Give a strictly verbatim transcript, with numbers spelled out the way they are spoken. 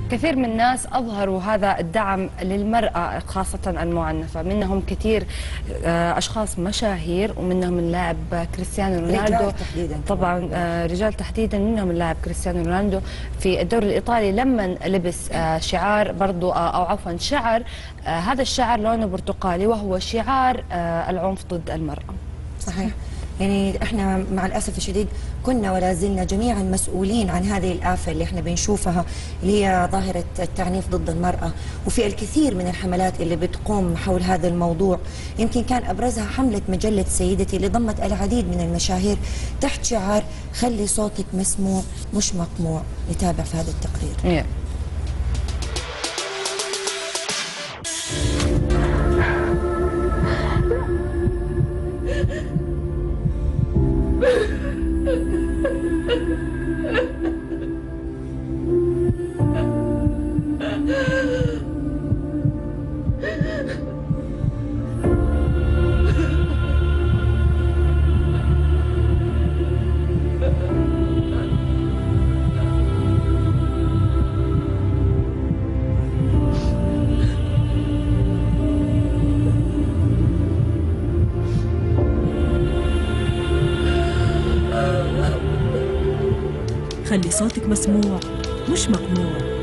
كثير من الناس أظهروا هذا الدعم للمرأة خاصة المعنفة، منهم كثير أشخاص مشاهير ومنهم اللاعب كريستيانو رونالدو. رجال تحديدا طبعا رجال تحديدا، منهم اللاعب كريستيانو رونالدو في الدوري الإيطالي لما لبس شعار برضو أو عفوا شعر، هذا الشعر لونه برتقالي وهو شعار العنف ضد المرأة. صحيح. يعني احنا مع الاسف الشديد كنا ولا زلنا جميعا مسؤولين عن هذه الآفة اللي احنا بنشوفها، اللي هي ظاهرة التعنيف ضد المرأة، وفي الكثير من الحملات اللي بتقوم حول هذا الموضوع. يمكن كان ابرزها حملة مجلة سيدتي اللي ضمت العديد من المشاهير تحت شعار خلي صوتك مسموع مش مقموع. نتابع في هذا التقرير. yeah. خلي صوتك مسموع مش مقموع.